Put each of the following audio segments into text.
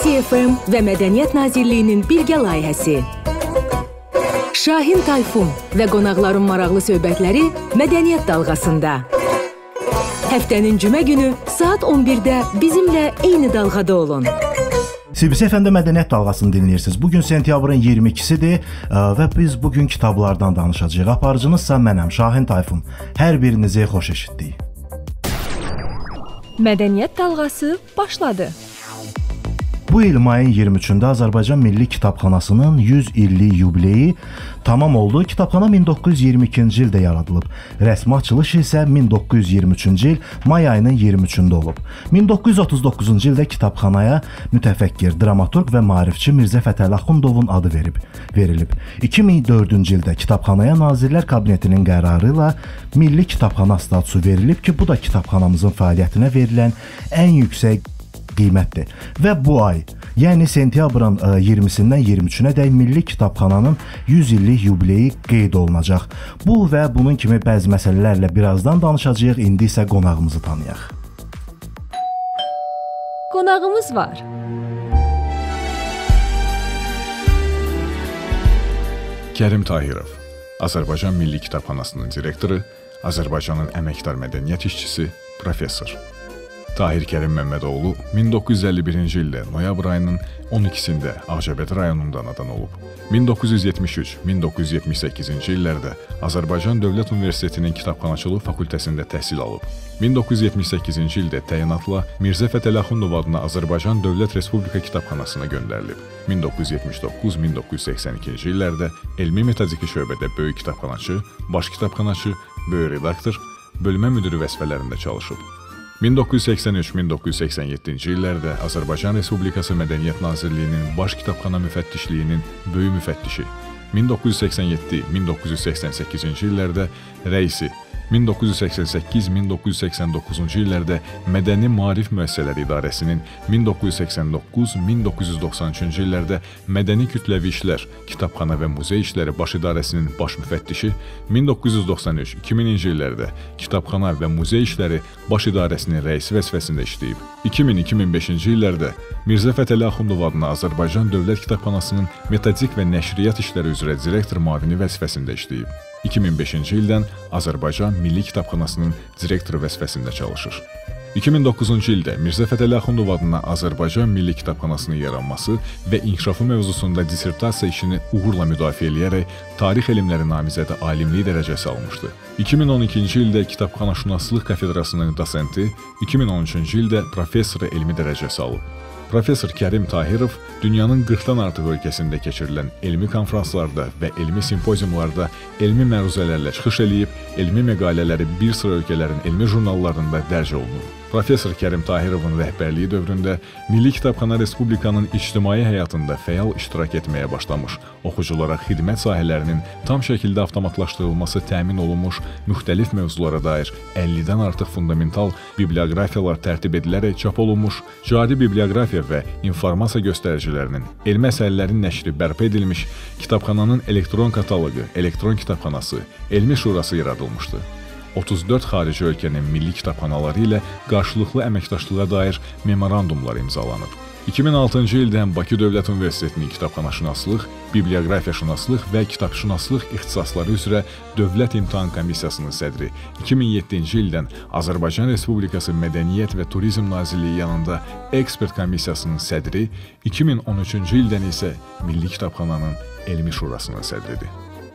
Aksiya FM və Mədəniyyət Nazirliyinin birgə layihəsi. Şahin Tayfun və qonaqların maraqlı söhbətləri Mədəniyyət Dalğasında. Həftənin cümə günü saat 11-də bizimlə eyni dalğada olun. CBC FM-də Mədəniyyət Dalğasını dinləyirsiniz. Bugün sentyabrın 22-sidir və biz bugün kitablardan danışacağıq. Aparıcınızsa mənəm, Şahin Tayfun. Hər birinizi xoş eşitdik. Mədəniyyət Dalğası başladı. Bu il mayın 23-də Azərbaycan Milli Kitabxanasının 100 illik yubileyi tamam oldu. Kitabxana 1922-ci ildə yaradılıb. Rəsmi açılış isə 1923-cü il may ayının 23-də olub. 1939-cu ildə kitabxanaya mütəfəkkir, dramaturq və maarifçi Mirzə Fətəli Axundovun adı verilib. 2004-cü ildə kitabxanaya Nazirlər Kabinetinin qərarı ilə Milli Kitabxana statusu verilib ki, bu da kitabxanamızın fəaliyyətinə verilən ən yüksək qiymətdir. Və bu ay, yəni sentyabrın 20-sindən 23-nə dək Milli Kitabxananın 100 illik yubileyi qeyd olunacaq. Bu və bunun kimi bəzi məsələlərlə birazdan danışacağıq. İndi isə qonağımızı tanıyaq. Qonağımız var. Kərim Tahirov, Azərbaycan Milli Kitabxanasının direktoru, Azərbaycanın əməkdar mədəniyyət işçisi, professor. Tahir Kərim Məmmədoğlu 1951-ci ildə noyabr ayının 12-sində Ağcabədi rayonunda anadan olub. 1973-1978-ci illərdə Azərbaycan Dövlət Universitetinin Kitabxanaçılıq fakültəsində təhsil alıb. 1978-ci ildə təyinatla Mirzə Fətəli Axundov adına Azərbaycan Dövlət Respublika Kitabxanasına göndərilib. 1979-1982-ci illərdə elmi metodiki şöbədə böyük kitabxanaçı, baş kitabxanaçı, böyük redaktor, bölmə müdiri vəzifələrində çalışıb. 1983-1987-ci illərdə Azərbaycan Respublikası Mədəniyyət Nazirliyinin Baş Kitabxana Müfəttişliyinin böyük müfəttişi, 1987-1988-ci illərdə rəisi, 1988-1989-cu illərdə Mədəni Maarif Müəssisələri İdarəsinin, 1989-1993-cü illərdə Mədəni Kütləvi İşlər, Kitabxana və Muzey İşləri Baş İdarəsinin baş müfəttişi, 1993-2000-ci illərdə Kitabxana və Muzey İşləri Baş İdarəsinin rəisi vəzifəsində işləyib. 2000-2005-ci illərdə Mirzə Fətəli Axundov adına Azərbaycan Dövlət Kitabxanasının metodik və nəşriyyat işləri üzrə direktor müavini vəzifəsində işləyib. 2005-ci ildən Azərbaycan Milli Kitabxanasının direktoru vəzifəsində çalışır. 2009-cu ildə Mirzə Fətəli Axundov adına Azərbaycan Milli Kitabxanasının yaranması və inkişafı mövzusunda dissertasiya işini uğurla müdafiə edərək tarix elmləri namizədi alimlik dərəcəsi almışdı. 2012-ci ildə Kitabxanaşünaslıq kafedrasının dosenti, 2013-cü ildə professoru elmi dərəcəsi alıb. Professor Kərim Tahirov dünyanın 40-dan artıq ölkəsində keçirilən elmi konfranslarda və elmi simpoziumlarda elmi məruzələrlə çıxış eləyib, elmi məqalələri bir sıra ölkələrin elmi jurnallarında dərc olunur. Professor Kərim Tahirovun rəhbərliyi dövründə Milli Kitabxana Respublikanın ictimai həyatında fəal iştirak etməyə başlamış, oxuculara xidmət sahələrinin tam şəkildə avtomatlaşdırılması təmin olunmuş, müxtəlif mövzulara dair 50-dən artıq fundamental biblioqrafiyalar tərtib edilərək çap olunmuş, cari biblioqrafiya və informasiya göstəricilərinin, elmi əsərlərin nəşri bərpa edilmiş, kitabxananın elektron kataloqu, elektron kitabxanası, elmi şurası yaradılmışdı. 34 xarici ölkənin milli kitabxanaları ilə qarşılıqlı əməkdaşlığa dair memorandumlar imzalanıb. 2006-cı ildən Bakı Dövlət Universitetinin Kitabxanaşünaslıq, Biblioqrafiyaşünaslıq və Kitabşünaslıq ixtisasları üzrə Dövlət İmtahan Komissiyasının sədri, 2007-ci ildən Azərbaycan Respublikası Mədəniyyət və Turizm Nazirliyi yanında Ekspert Komissiyasının sədri, 2013-cü ildən isə Milli Kitabxananın Elmi Şurasının sədridir.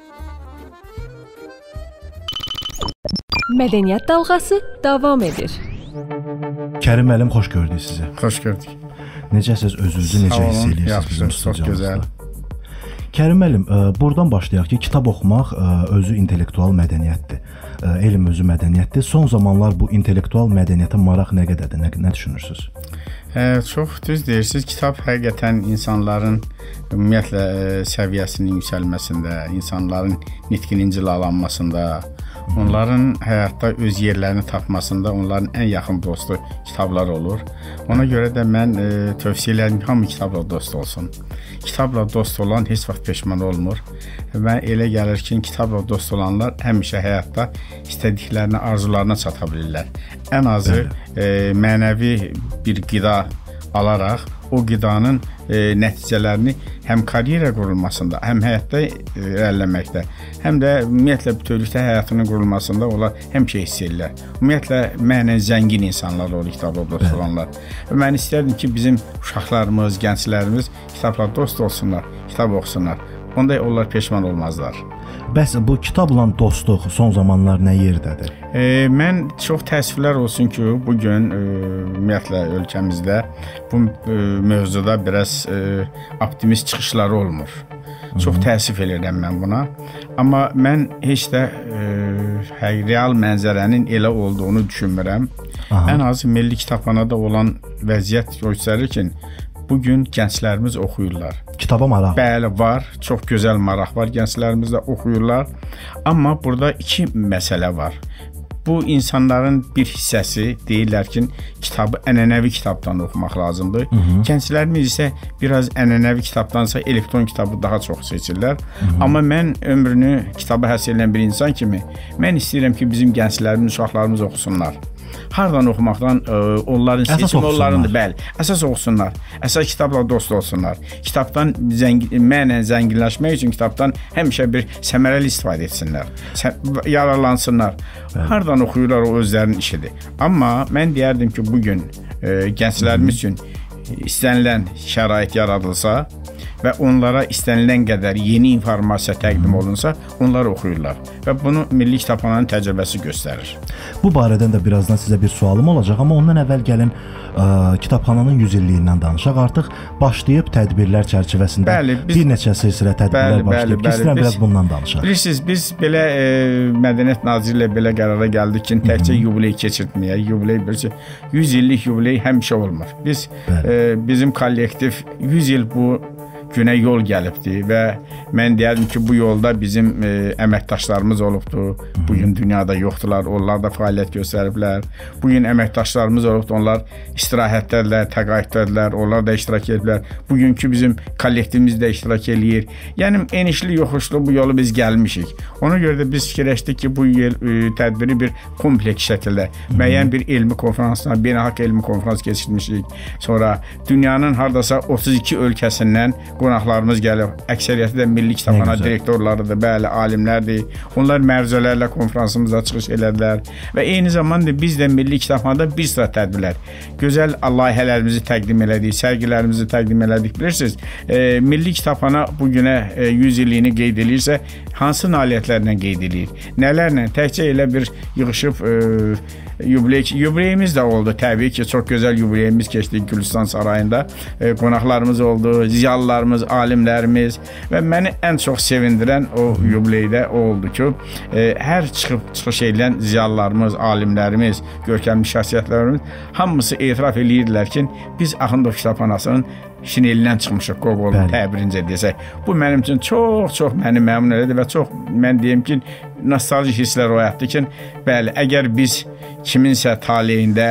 Mədəniyyət Dalğası davam edir. Kərim müəllim, xoş gördük sizi. Xoş gördük. Necəsiz, özünüzü necə hiss edirsiniz bizim studiyamızda? Kərim müəllim, buradan başlayaq ki, kitab oxumaq özü intellektual mədəniyyətdir. Elm özü mədəniyyətdir. Son zamanlar bu intellektual mədəniyyətə maraq nə qədərdir? Nə düşünürsünüz? Çox düz deyirsiniz. Kitab həqiqətən insanların ümumiyyətlə səviyyəsinin yüksəlməsində, insanların nitqinin cilalanmasında, onların həyatda öz yerlərini tapmasında onların ən yaxın dostu kitablar olur. Ona görə də mən tövsiyə edirəm, hamı kitabla dost olsun. Kitabla dost olan heç vaxt peşman olmur. Və elə gəlir ki, kitabla dost olanlar həmişə həyatda istədiklərini, arzularına çata bilirlər. Ən azı mənəvi bir qida alaraq o qidanın nəticələrini həm karyera qurulmasında, həm həyatda irəliləməkdə, həm də ümumiyyətlə bütövlükdə həyatının qurulmasında onlar həmişə hiss edirlər. Ümumiyyətlə mənən zəngin insanlar olur kitabla dost olanlar. Və mən istərdim ki, bizim uşaqlarımız, gənclərimiz kitabla dost olsunlar, kitab oxusunlar. Onda onlar peşman olmazlar. Bəs bu kitabla dostluq son zamanlar nə yerdədir? Mən çox təəssüflər olsun ki, bugün ümumiyyətlə ölkəmizdə bu mövzuda biraz optimist çıxışları olmur. Çox təəssüf edirəm mən buna. Amma mən heç də real mənzərənin elə olduğunu düşünmürəm. Ən azı Milli Kitabxanada olan vəziyyət göstərir ki, bugün gənclərimiz oxuyurlar. Kitaba maraq. Bəli, var. Çox gözəl maraq var. Gənclərimiz də oxuyurlar. Amma burada iki məsələ var. Bu insanların bir hissəsi deyirlər ki, kitabı ənənəvi kitabdan oxumaq lazımdır. Gənclərimiz isə biraz ənənəvi kitabdansa elektron kitabı daha çox seçirlər. Amma mən ömrünü kitaba həsr edən bir insan kimi mən istəyirəm ki, bizim gənclərimiz, uşaqlarımız oxusunlar. Hardan oxumaqdan onların seçimi onlarındır. Bəli, əsas oxusunlar. Əsas kitabla dost olsunlar. Kitabdan mənən zənginləşmək üçün kitabdan həmişə bir səmərəli istifadə etsinlər. Yararlansınlar. Hardan oxuyurlar o özlərinin işidir. Amma mən deyərdim ki, bugün gənclərimiz üçün istənilən şərait yaradılsa və onlara istənilən qədər yeni informasiya təqdim olunsa, onlar oxuyurlar. Və bunu Milli Kitabxananın təcrübəsi göstərir. Bu barədən də birazdan sizə bir sualım olacaq, amma ondan əvvəl gəlin kitabxananın 100 illiyindən danışaq. Artıq başlayıb tədbirlər çərçivəsində bir neçə silsilə tədbirlər başlayıb. İstəyirəm biraz bundan danışaq. Bilirsiniz, biz belə Mədəniyyət Naziri ilə belə qərara gəldik ki, təkcə yubiley keçirtməyək. Yubiley 100 illik yubiley həmişə olmur. Bizim kollektiv 100 il bu günə yol gəlibdir və mən deyərdim ki, bu yolda bizim əməkdaşlarımız olubdur. Bugün dünyada yoxdular, onlar da fəaliyyət göstəriblər. Bugün əməkdaşlarımız olubdur, onlar istirahətdədirlər, təqaüddədirlər, onlar da iştirak ediblər. Bugünkü bizim kollektivimiz də iştirak eləyir. Yəni, enişli, yoxuşlu bu yolu biz gəlmişik. Ona görə də biz fikirləşdik ki, bu il tədbiri bir kompleks şəkildə, müəyyən bir elmi konferansla, beynəlxalq elmi konferans keçirmişik. Sonra dünyanın hardasa 32 ölkəsindən qonaqlarımız gəlib. Əksəriyyəti də Milli Kitabxana direktorlarıdır, bəli, alimlərdir. Onlar məruzələrlə konferansımıza çıxış elədilər və eyni zamanda biz də Milli Kitabxanada bir sıra tədbirlər, gözəl layihələrimizi təqdim elədik, sərgilərimizi təqdim elədik. Bilirsiniz, Milli Kitabxana bugünə 100 illiyini qeyd edirsə, hansı nailiyyətlərlə qeyd edir? Nələrlə? Təkcə elə bir yığışıb yubileyimiz də oldu. Təbii ki, çox gözəl yubileyimiz keçdi Gülüstan Sarayında. Qonaqlarımız oldu, ziyalılarımız, alimlərimiz və məni ən çox sevindirən o yubileydə o oldu ki, hər çıxış edən ziyalılarımız, alimlərimiz, görkəmli şəxsiyyətlərimiz hamısı etiraf edirdilər ki, biz Axundov Kitabxanasının şinelindən çıxmışıq, Qoqolun təbirincə desək. Bu mənim üçün çox məni məmnun elədi və çox, mən deyim ki, nostalji hisslər oyatdı ki, bəli, əgər biz kiminsə taleyində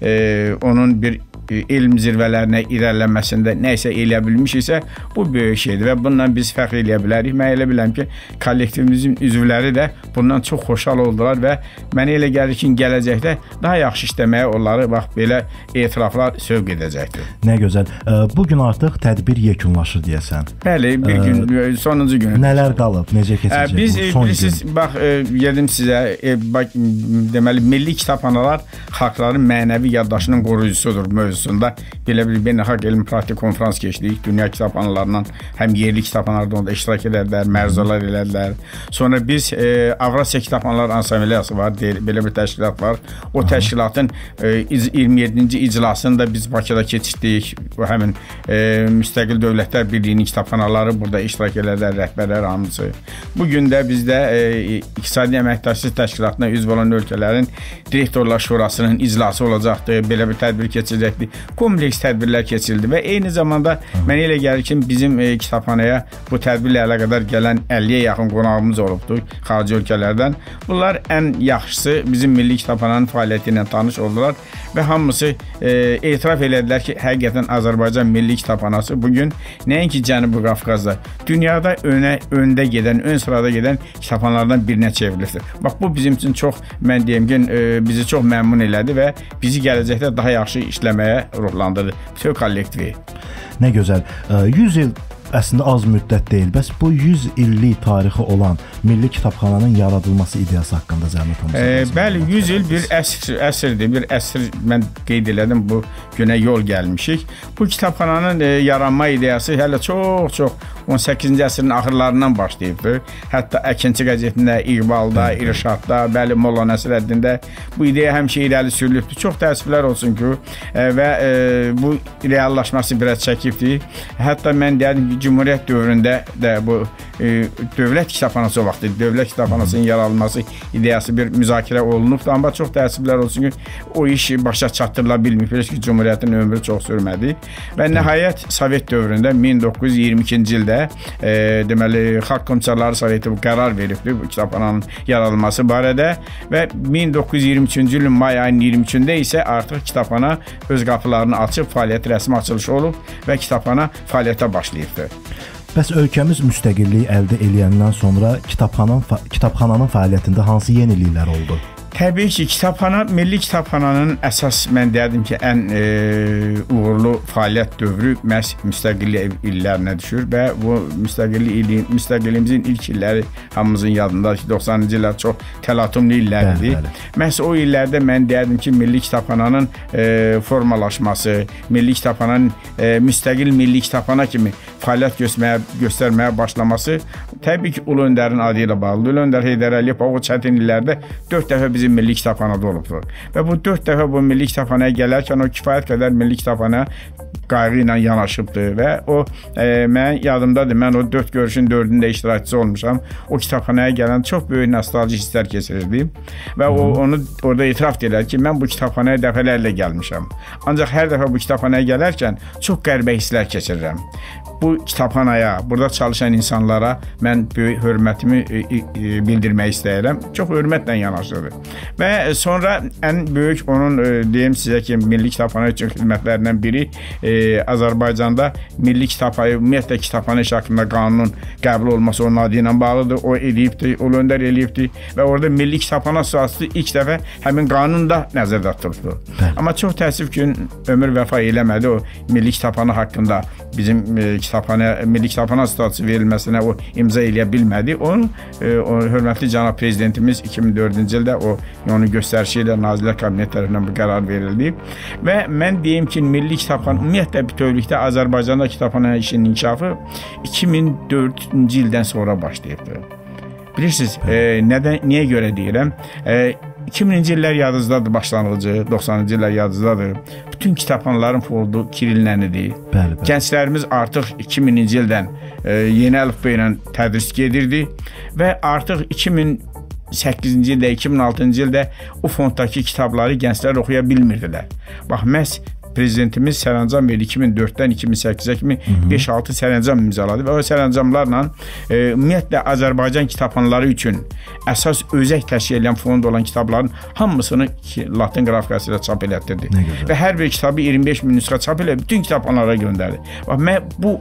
onun bir elm zirvələrinə irəlilənməsində nəsə eləyə bilmişiksə, bu böyük şeydir və bundan biz fəxr eləyə bilərik. Mən elə biləm ki, kollektivimizin üzvləri də bundan çox xoşhal oldular və mənə elə gəlir ki, gələcəkdə daha yaxşı işləməyə onları belə etiraflar sövq edəcəkdir. Nə gözəl. Bugün artıq tədbir yekunlaşır deyəsən. Bəli, bir gün, sonuncu günü. Nələr qalıb, necə keçəcək bu son gün? Siz, bax, yedim sizə, deməli, Milli Kitabxanalar xalqların mənəvi yaddaşının qoruyucusudur mövzusunda. Belə bir beynəlxalq elmi praktik konferans keçdik. Dünya kitabxanalarından həm yerli kitabxanalardan da iştirak edədilər, məruzələr elədilər. Sonra biz Avrasiya Kitabxanalar Ansambleyası var, belə bir təşkilat var. O təşkilatın 27-ci iclasını da biz Bakıda keçirdik. Həmin Müstəqil Dövlətlər Birliyinin kitabxanaları burada iştirak edədilər, rəhbərlər hamısı. Bugün də bizdə İqtisadi Əməkdaşlıq Təşkilatına üzv olan ölkələrin Direktorlar Şurasının iclası olacaqdır. Belə bir tədbir keçiriləcəkdir. Kompleks tədbirlər keçirildi və eyni zamanda mənə elə gəlir ki, bizim kitabxanaya bu tədbirlə əlaqədar gələn 50-yə yaxın qonağımız olubdur xarici ölkələrdən. Bunlar ən yaxşısı bizim Milli Kitabxananın fəaliyyəti ilə tanış oldular və hamısı etiraf elədilər ki, həqiqətən Azərbaycan Milli Kitabxanası bugün nəinki Cənubi Qafqazda, dünyada öndə gedən, ön sırada gedən kitabxanalardan birinə çevrilibdir. Bax, bu bizim üçün çox, mən deyim ki, bizi çox məmnun elədi və bizi gələcəkdə daha yaxşı işləməyə oxumaya ruhlandırdı bütün kollektivi. Nə gözəl. 100 il əslində az müddət deyil. Bəs bu 100 illik tarixi olan Milli Kitabxananın yaradılması ideyası haqqında zəhmət olmasa. Bəli, 100 il bir əsrdir. Bir əsr mən qeyd elədim, bu günə yol gəlmişik. Bu kitabxananın yaranma ideyası hələ çox 18-ci əsrin axırlarından başlayıbdır. Hətta Əkinçi qəzetində, İqbalda, İrşadda, bəli, Molla Nəsrəddində bu ideya həmişə irəli sürülübdür. Çox təəssüflər olsun ki, və bu reallaşması biraz çəkibdir. Hətta mən deyədim ki, Cumhuriyyət dövründə də bu dövlət kitabxanası vaxtı, dövlət kitabxanasının yaradılması ideyası bir müzakirə olunubdur. Amma çox təəssüflər olsun ki, o iş başa çatdırıla bilmir. Ki, Cumhuriyyətin ömrü çox sürmədi. Və nəhayət Sovet dövründə 1922-ci ildə deməli, Xalq Komissarları Soveti bu qərar veribdir bu kitabxananın yaradılması barədə və 1923-cü ilin may ayının 23-də isə artıq kitabxana öz qapılarını açıb, fəaliyyət rəsmi açılışı olub və kitabxana fəaliyyətə başlayıbdır. Bəs ölkəmiz müstəqilliyi əldə edəndən sonra kitabxananın fəaliyyətində hansı yeniliklər oldu? Təbii ki, Milli Kitabxananın əsas, mən deyərdim ki, ən uğurlu fəaliyyət dövrü məhz müstəqillik illərinə düşür və bu müstəqilliyimizin ilk illəri hamımızın yadındadır ki, 90-cı illər çox təlatümlü illərdir. Məhz o illərdə mən deyərdim ki, Milli Kitabxananın formalaşması, Milli Kitabxananın müstəqil Milli Kitabxana kimi fəaliyyət göstərməyə başlaması təbii ki, Ulu Öndərin adı ilə bağlıdır. Ulu Öndər Heydər Əliyev o çətin illərdə 4 dəfə bizim Milli Kitabxanada olubdur. Və bu 4 dəfə bu Milli Kitabxanaya gələrkən o kifayət qədər Milli Kitabxana qayğı ilə yanaşıbdır və o, mən yadımdadır, mən o 4 görüşün 4-ündə iştirakçısı olmuşam. O kitabxanaya gələn çox böyük nostalji hisslər keçirirdim və onu orada etiraf edirlər ki, mən bu kitabxanaya dəfələrlə gəlmişəm. Ancaq hər dəfə bu kitabxanaya gələrkən çox qəribə hisslər keçirirəm. Bu kitabxanaya, burada çalışan insanlara mən böyük hörmətimi bildirmək istəyirəm. Çox hörmətlə yanaşırdı. Və sonra ən böyük onun, deyim sizə ki, Milli Kitabxana üçün xidmətlərindən biri Azərbaycanda Milli Kitabxana, ümumiyyətlə kitabxana iş haqqında qanunun qəbul olması onun adı ilə bağlıdır. O eləyibdir, Ulu Öndər eləyibdir və orada Milli Kitabxana sahəsi ilk dəfə həmin qanunda nəzərdə tutulubdur. Amma çox təəssüf ki, ömür vəfa eləmədi o Milli Kitabxana haqqında bizim Milli Kitabxana statusu verilməsinə o imza eləyə bilmədi. Onun hörmətli cənab prezidentimiz 2004-cü ildə onun göstərişi ilə Nazirlər Kabineti tərəfindən bu qərar verildi. Və mən deyim ki, Milli Kitabxana ümumiyyətlə bütövlükdə Azərbaycanda kitabxana işinin inkişafı 2004-cü ildən sonra başlayıbdır. Bilirsiniz, niyə görə deyirəm? 2000-ci illər yadınızdadır, başlanğıcı, 90-cı illər yadınızdadır. Bütün kitabxanaların fondu Kirillənidir. Gənclərimiz artıq 2000-ci ildən yeni əlifba ilə tədris gedirdi və artıq 2008-ci ildə, 2006-cı ildə o fonddakı kitabları gənclər oxuya bilmirdilər. Bax, məhz prezidentimiz sərəncam verdi 2004-dən 2008-ə kimi 5-6 sərəncam imzaladı və o sərəncamlarla ümumiyyətlə Azərbaycan kitabxanaları üçün əsas özək təşkil edən fond olan kitabların hamısını Latin qrafikası ilə çap elətdirdi. Və hər bir kitabı 25 min nüsxə çap elə bütün kitabxanalara göndərdi. Bu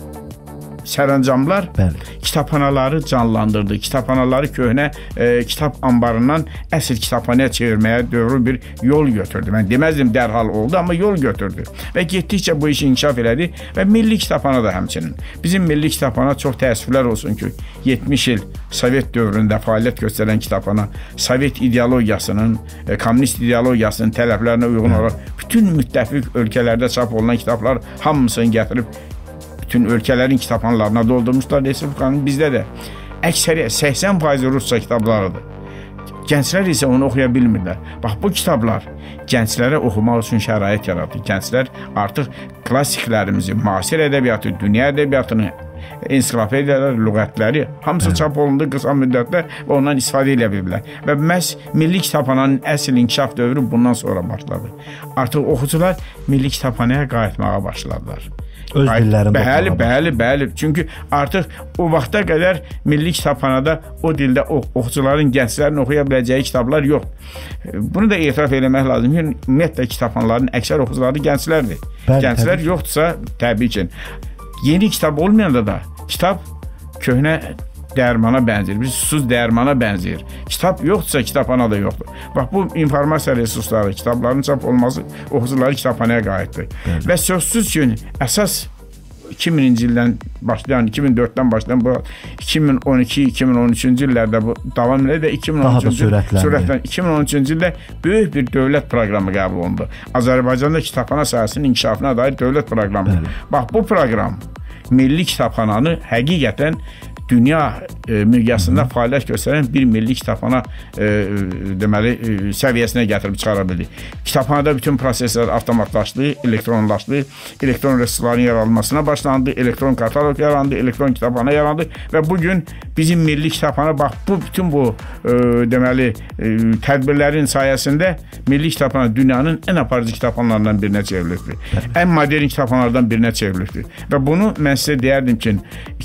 sərəncamlar kitabxanaları canlandırdı. Kitabxanaları köhnə kitab anbarından əsl kitabxanaya çevirməyə dövrü bir yol götürdü. Mən deməzdim dərhal oldu, amma yol götürdü. Və getdikcə bu işi inkişaf elədi və Milli Kitabxana da həmçinin. Bizim Milli Kitabxana çox təəssüflər olsun ki, 70 il Sovet dövründə fəaliyyət göstərən kitabxana Sovet ideologiyasının, kommunist ideologiyasının tələblərinə uyğun olaraq bütün müttəfiq ölkələrdə çap olunan kitablar hamısını gətirib bütün ölkələrin kitabxanalarına doldurmuşlar. Respublikanın bizdə də əksəriyyət 80% rusca kitablarıdır. Gənclər isə onu oxuya bilmirlər. Bax, bu kitablar gənclərə oxumaq üçün şərait yaradır. Gənclər artıq klassiklərimizi, müasir ədəbiyyatı, dünya ədəbiyyatını, ensiklopediyalar, lüğətləri hamısı çap olundu qısa müddətdə və ondan istifadə edə bilirlər. Və məhz Milli Kitabxananın əsl inkişaf dövrü bundan sonra başladı. Artıq oxucular Milli Kitabxanaya qayıtmağa başladılar. Öz dillərində. Bəli. Çünki artıq o vaxta qədər Milli Kitabxanada o dildə oxucuların, gənclərin oxuya biləcəyi kitablar yox. Bunu da etiraf eləmək lazım ki, ümumiyyətlə kitabxanaların əksər oxucuları gənclərdir. Gənclər yoxdursa, təbii ki, yeni kitab olmayanda da kitab köhnə dərmana bənzəyir. Bir susuz dərmana bənzəyir. Kitab yoxdursa, kitabxana da yoxdur. Bax, bu informasiya resursları, kitabların çap olması oxucuları kitabxanaya qayıtdır. Və sözsüz ki, əsas 2000-ci ildən başlayan, 2004-dən başlayan bu 2012-2013-cü illərdə bu davam edir və 2013-cü ildə böyük bir dövlət proqramı qəbul olundu. Azərbaycanda kitabxana sahəsinin inkişafına dair dövlət proqramı. Bax, bu proqram milli kitabxananı həqiqətən dünya miqyasında fəaliyyət göstərən bir milli kitabxana deməli səviyyəsinə gətirib çıxara bildi. Kitabxanada bütün proseslər avtomatlaşdı, elektronlaşdı, elektron resursların yaradılmasına başlandı, elektron kataloq yarandı, elektron kitabxana yarandı və bugün bizim milli kitabxana bax bu bütün bu deməli tədbirlərin sayəsində milli kitabxana dünyanın ən aparıcı kitabxanalarından birinə çevrilibdir. Ən modern kitabxanalardan birinə çevrilibdir. Və bunu mən sizə deyərdim ki,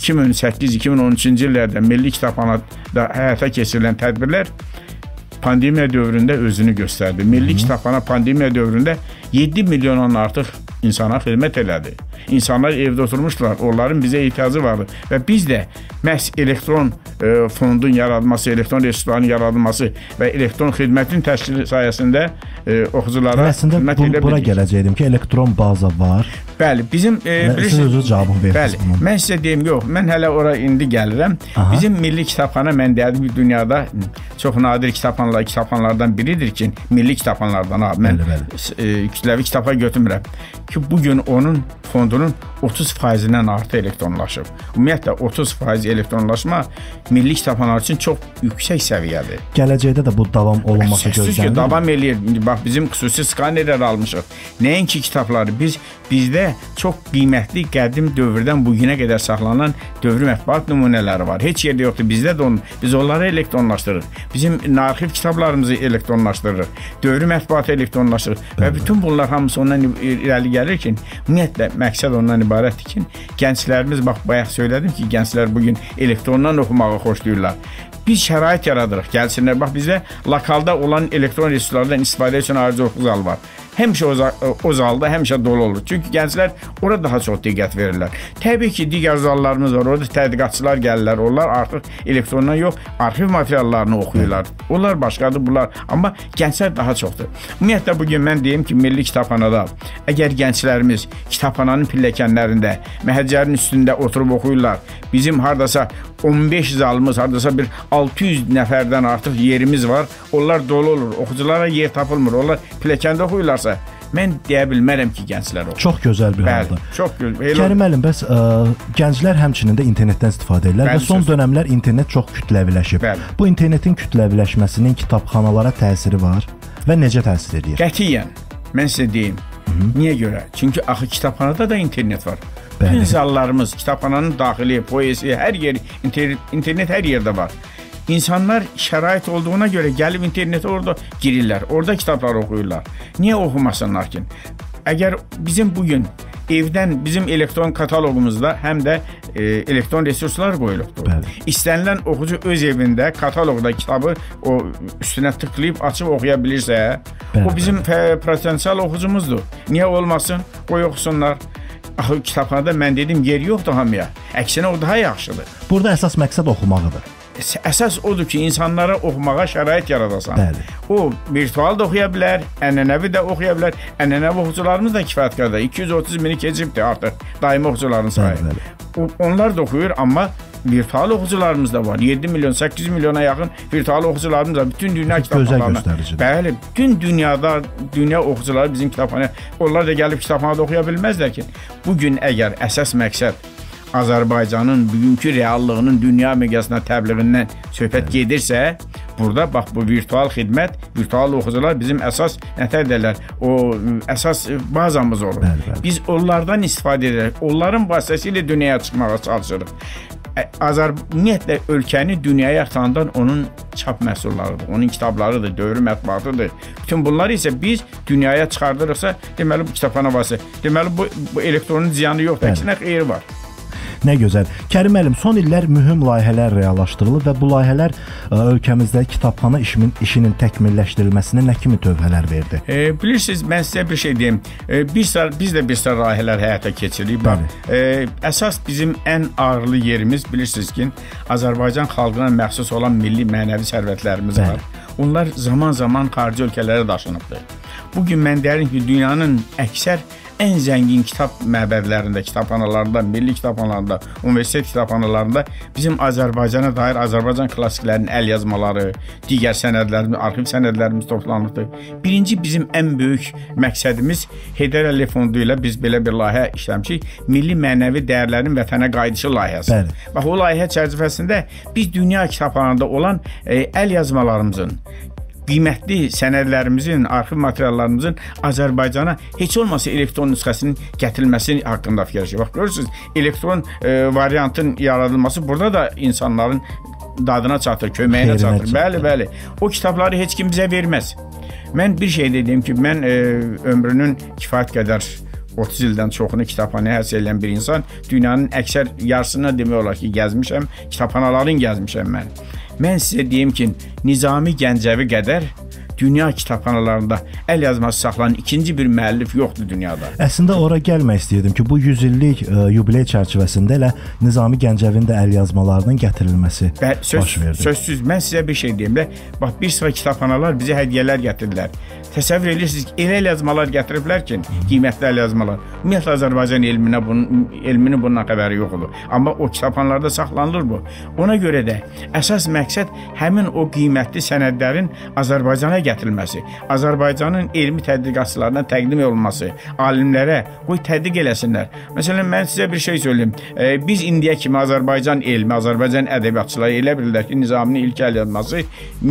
2008-2013-cü illərdə milli kitabxanada həyata keçirilən tədbirlər pandemiya dövründə özünü göstərdi. Milli kitabxana pandemiya dövründə 7 milyondan artıq insana xidmət elədi. İnsanlar evdə oturmuşdular, onların bizə ehtiyacı vardı və biz də məhz elektron fondun yaradılması, elektron resursların yaradılması və elektron xidmətin təşkili sayəsində oxuculara xidmət edə bildik. Bura gələcəkdim ki, elektron baza var. Bəli, bizim siz özünüz cavabını verirsiniz bunun. Mən sizə deyim, yox, mən hələ ora indi gəlirəm. Bizim milli kitabxana, mən deyərdim ki, dünyada çox nadir kitabxanalardan biridir ki, milli kitabxanalardan, mən kütləvi kitabxa götürmürəm ki, bugün onun fondunun 30%-dən artı elektronlaşıb. Ümumiyyətlə 30% elektronlaşma milli kitabxanalar üçün çox yüksək səviyyədir. Gələcəkdə də bu davam olunması gözlənilir. Sözsüz ki, davam eləyir. Bax, bizim xüsusi skanerlər almışıq. Nəinki kitabları, bizdə çox qiymətli qədim dövrdən bugünə qədər saxlanan dövrü mətbuat nümunələri var. Heç yerdə yoxdur. Bizdə də biz onları elektronlaşdırırıq. Bizim arxiv kitablarımızı elektronlaşdırırıq. Dövrü mətbuatı elektronlaşdırırıq. Və bütün bunlar hamısı ondan irəli gəlir ki, ümumiyyətlə məqsəd ondan ibarətdir ki, gənclərimiz, bax, bayaq söylədim ki, gənclər bugün elektrondan oxumağı xoşlayırlar. Biz şərait yaradırıq, gəlsinlər. Bax, bizdə lokalda olan elektron resurslardan istifadə üçün ayrıca oxu zalı var. Həmişə o zalda həmişə dolu olur. Çünki gənclər orada daha çox diqqət verirlər. Təbii ki, digər zallarımız var. Orada tədqiqatçılar gəlirlər. Onlar artıq elektrondan yox, arxiv materiallarını oxuyurlar. Onlar başqadır, bunlar. Amma gənclər daha çoxdur. Ümumiyyətlə, bugün mən deyim ki, milli kitabxanada əgər gənclərimiz kitabxananın pilləkənlərində, məhəccərin üstündə oturub oxuyurlar, bizim hardasa 15 zalımız, hardasa bir 600 nəfərdən artıq yerimiz var. Onlar dolu olur. Oxuculara yer tapılmır. Onlar pilləkəndə oxuyurlarsa, mən deyə bilmərəm ki, gənclər oxuyur. Çox gözəl bir halda. Çox gözəl. Kərim müəllim, bəs gənclər həmçinin də internetdən istifadə edirlər və son dönəmlər internet çox kütləviləşib. Bu internetin kütləviləşməsinin kitabxanalara təsiri var və necə təsir edir? Qətiyyən. Mən sizə deyim. Niyə görə? Çünki axı kitabxanada da internet var. Bütün zallarımız, kitabxananın daxili, poesi, hər yer, internet hər yerdə var. İnsanlar şərait olduğuna görə gəlib internetə orada girirlər, orada kitablar oxuyurlar. Niyə oxumasınlar ki? Əgər bizim bugün evdən bizim elektron kataloqumuzda həm də elektron resurslar qoyulubdur. İstənilən oxucu öz evində kataloqda kitabı o üstünə tıklayıb açıb oxuya bilirsə, o bizim potensial oxucumuzdur. Niyə olmasın? Qoy oxusunlar. Axı kitabxanada mən dedim, yer yoxdur hamıya. Əksinə o daha yaxşıdır. Burada əsas məqsəd oxumağıdır. Əsas odur ki, insanlara oxumağa şərait yaradasan. O, virtual da oxuya bilər, ənənəvi də oxuya bilər. Ənənəvi oxucularımız da kifayət qədər. 230 mini keçibdir artıq daimi oxucuların sayı. Onlar da oxuyur, amma virtual oxucularımız da var. 7 milyon, 800 milyona yaxın virtual oxucularımız da bütün dünya kitabxanalarına. Bəli, bütün dünyada dünya oxucuları bizim kitabxanaya, onlar da gəlib kitabxanada oxuya bilməzlər ki. Bugün əgər əsas məqsəd Azərbaycanın bugünkü reallığının dünya miqyasına təbliğindən söhbət gedirsə, burada bax bu virtual xidmət, virtual oxucular bizim əsas nətərdirlər, o əsas bazamız olur. Biz onlardan istifadə edirik, onların vasitəsilə dünyaya çıxmağa çalışırıq. Ümumiyyətlə, ölkəni dünyaya tanıdan onun çap məhsullarıdır, onun kitablarıdır, dövrü mətbuatıdır. Bütün bunları isə biz dünyaya çıxardırıqsa, deməli bu kitabxana vasitə, deməli bu elektronun ziyanı yoxdur, əksinə xeyri var. Nə gözəl. Kərim müəllim, son illər mühüm layihələr reallaşdırılıb və bu layihələr ölkəmizdə kitabxana işinin təkmilləşdirilməsinə nə kimi tövhələr verdi? Bilirsiniz, mən sizə bir şey deyim. Biz də bir sıra layihələr həyata keçiririk. Əsas bizim ən ağırlı yerimiz, bilirsiniz ki, Azərbaycan xalqına məxsus olan milli mənəvi sərvətlərimiz var. Onlar zaman-zaman xarici ölkələrə daşınıbdır. Bugün mən deyirəm ki, dünyanın əksər ən zəngin kitab məbədlərində, kitabxanalarında, milli kitabxanalarında, universitet kitabxanalarında bizim Azərbaycana dair Azərbaycan klassiklərinin əl yazmaları, digər sənədlərimiz, arxiv sənədlərimiz toplanıbdır. Birinci bizim ən böyük məqsədimiz Heydər Əliyev Fondu ilə biz belə bir layihə işləmişik. Milli mənəvi dəyərlərin vətənə qayıdışı layihəsi. Bax, o layihə çərçivəsində biz dünya kitabxanalarında olan əl yazmalarımızın, qiymətli sənədlərimizin, arxiv materiallarımızın Azərbaycana heç olmasa elektron nüsxəsinin gətirilməsi haqqında fikirləşir. Bax, görürsünüz, elektron variantın yaradılması burada da insanların dadına çatır, köməyinə çatır. Bəli. O kitabları heç kim bizə verməz. Mən bir şey dedim ki, mən ömrünün kifayət qədər 30 ildən çoxunu kitabxanaya həsr edən bir insan, dünyanın əksər yarısını demək olar ki, gəzmişəm, kitabxanaların gəzmişəm mən. Mən sizə deyim ki, Nizami Gəncəvi qədər dünya kitabxanalarında əl yazması saxlanan ikinci bir müəllif yoxdur dünyada. Əslində ora gəlmək istəyirdim ki, bu 100 illik yubiley çərçivəsində elə Nizami Gəncəvin də əl yazmalarının gətirilməsi baş verdi. Sözsüz, mən sizə bir şey deyim də, bax, bir sıra kitabxanalar bizə hədiyyələr gətirdilər. Təsəvvür edirsiniz ki, elə əl yazmalar gətiriblər ki, qiymətli əl yazmalar. Ümumiyyətlə Azərbaycan elminin bundan xəbəri yoxdur. Amma o kitabxanalarda saxlanılır bu. Ona görə də əsas məqsəd həmin o qiymətli sənədlərin Azərbaycana gətirilməsi, Azərbaycanın elmi tədqiqatçılarına təqdim olunması, alimlərə qoy tədqiq eləsinlər. Məsələn, mən sizə bir şey söyleyeyim. Biz indiyə kimi Azərbaycan elmi, Azərbaycan ədəbiyyatçıları elə bilirlər ki, Nizaminin ilk əl yazması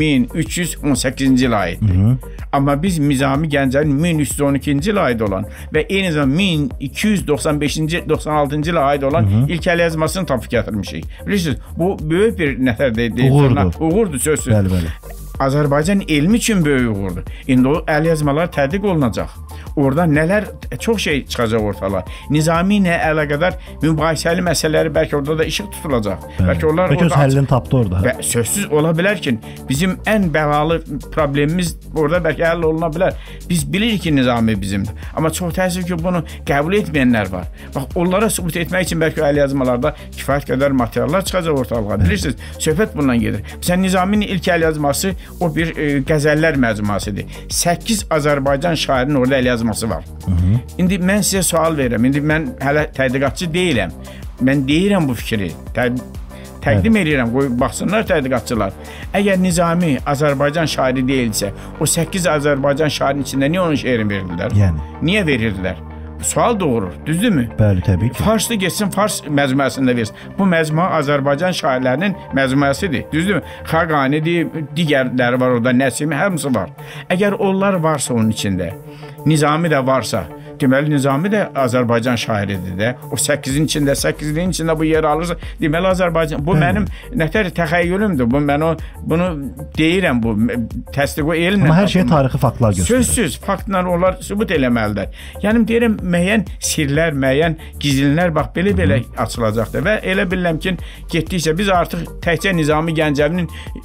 1318-ci ilə aiddir. Amma biz Nizami Gəncəvin 1312-ci ilə aid olan və eyni zamanda 1295-96-cı ilə aid olan ilk əl yazmasını tapıb gətirmişik. Bilirsiniz, bu böyük bir uğurdur sözsüz. Bəli. Azərbaycan elmi üçün böyük uğurdur. İndi o əl yazmalar tədqiq olunacaq. Orada nələr, çox şey çıxacaq ortalar. Nizami ilə əlaqədar mübahisəli məsələləri bəlkə orada da işıq tutulacaq. Bəlkə onlar öz həllini tapdı orada. Və sözsüz ola bilər ki, bizim ən bəlalı problemimiz orada bəlkə həll oluna bilər. Biz bilirik ki, Nizami bizimdir. Amma çox təəssüf ki, bunu qəbul etməyənlər var. Bax, onlara sübut etmək üçün bəlkə əl yazmalarda kifayət qədər materiallar çıxacaq ortalığa. Bilirsiniz, söhbət bundan gedir. Məsələn, Nizaminin ilk əl yazması o bir qəzəllər məcmuasıdır. 8 Azərbaycan şairinin orada əl yazması var. İndi mən sizə sual verirəm. İndi mən hələ tədqiqatçı deyiləm. Mən deyirəm bu fikri. Təqdim edirəm, qoy baxsınlar tədqiqatçılar. Əgər Nizami Azərbaycan şairi deyilsə, o 8 Azərbaycan şairinin içində niyə onun şeirini verirdilər? Niyə verirdilər? Sual doğurur, düzdürmü? Bəli, təbii ki. Farslı geçsin, Fars məcmuəsində versin. Bu məcmua Azərbaycan şairlərinin məcmuəsidir, düzdürmü? Xaqanidir, digərləri var orada, Nəsimi, hamısı var. Əgər onlar varsa onun içində, Nizami də varsa, deməli Nizami də Azərbaycan şairidir də. O 8-in içində, 8-in içində bu yer alırsa, deməli Azərbaycan. Bu mənim nətər təxəyyülümdür. Bunu deyirəm, bu təsdiq o elmlə. Amma hər şey tarixi faktlar göstərir. Sözsüz faktlar onlar sübut eləməlidir. Yəni deyirəm, müəyyən sirlər, müəyyən gizlinlər bax belə açılacaqdır və elə bilirəm ki, getdikcə biz artıq təkcə Nizami Gəncəvinin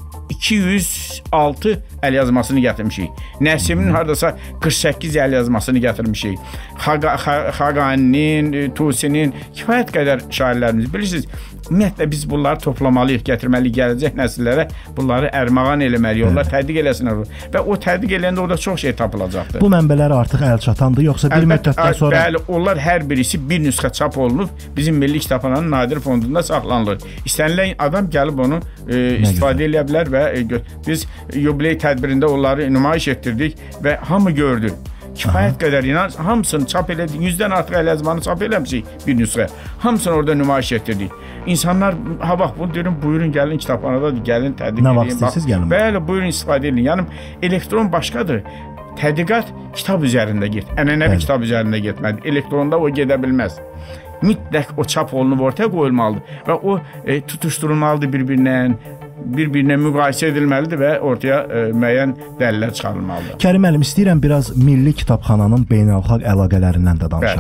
206 əl yazmasını gətirmişik. Nəsiminin hardasa 48 əl yazmasını gətirmişik. Xaqaninin, Tusinin kifayət qədər şairlərimiz. Bilirsiniz, ümumiyyətlə biz bunları toplamalıyıq, gətirməliyik gələcək nəsillərə. Bunları ərmağan eləməliyik, onlar tədqiq eləsinlər. Və o tədqiq eləyəndə orada çox şey tapılacaqdır. Bu mənbələr artıq əl çatandır, yoxsa bir müddətdən sonra? Bəli, onlar hər birisi bir nüsxə çap olunub, bizim Milli Kitabxananın Nadir Fondunda saxlanılır. İstənilən adam gəlib onu istifadə edə bilər və biz yubiley tədbirində onları nümayiş etdirdik və hamı gördü. Kifayət qədər inan, hamısını çap elədik, 100-dən artıq əl yazmanı çap eləmişik bir nüsxə. Hamısını orada nümayiş etdirdik. İnsanlar, bax, bunu deyirəm, buyurun gəlin kitabxanadadır, gəlin tədqiq edin. Nə vaxt istəyirsiniz gəlin. Bəli, buyurun istifadə edin. Yəni, elektron başqadır. Tədqiqat kitab üzərində ənənəvi kitab üzərində getməlidir. Elektronda o gedə bilməz. Mütləq o çap olunub ortaya qoyulmalıdır və o tutuşturulmalıdır bir-birinə müqayisə edilməlidir və ortaya müəyyən dəlillər çıxarılmalıdır. Kərim müəllim, istəyirəm biraz Milli Kitabxananın beynəlxalq əlaqələrindən də danışaq.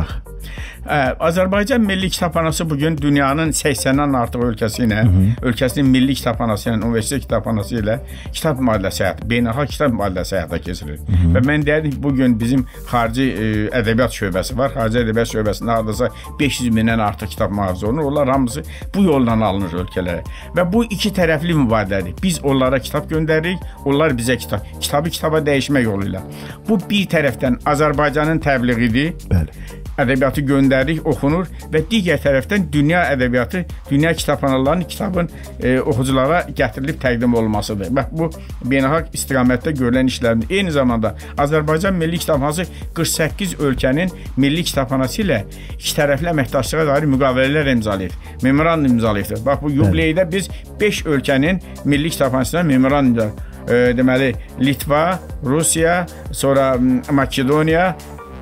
Azərbaycan Milli Kitabxanası bugün dünyanın 80-dən artıq ölkəsinin milli kitabxanası, yəni universitet kitabxanası ilə kitab mübadiləsi həyata, beynəlxalq kitab mübadiləsi həyata keçirilir. Və mən deyərdim ki, bugün bizim xarici ədəbiyyat şöbəsi var. Xarici ədəbiyyat şöbəsində hardasa 500 mindən artıq kitab mühafizə olunur. Onlar hamısı bu yoldan alınır ölkələrə. Və bu iki tərəfli mübadilədir. Biz onlara kitab göndəririk, onlar bizə kitab. Kitabı kitaba dəyişmək yolu ilə. Bu bir tərəfdən Azərbaycanın təbliğidir. Bəli. Ədəbiyyatı göndəririk, oxunur və digər tərəfdən dünya ədəbiyyatı, dünya kitabxanalarının kitabın oxuculara gətirilib təqdim olunmasıdır. Və bu beynəlxalq istiqamətdə görülən işlərdir. Eyni zamanda Azərbaycan Milli Kitabxanası 48 ölkənin milli kitabxanası ilə iki tərəfli əməkdaşlığa dair müqavilələr imzalayır. Memorandum imzalayır. Bax bu yubileydə biz 5 ölkənin milli kitabxanasına memorandum imzalayır. Deməli Litva, Rusiya, sonra Makedoniya,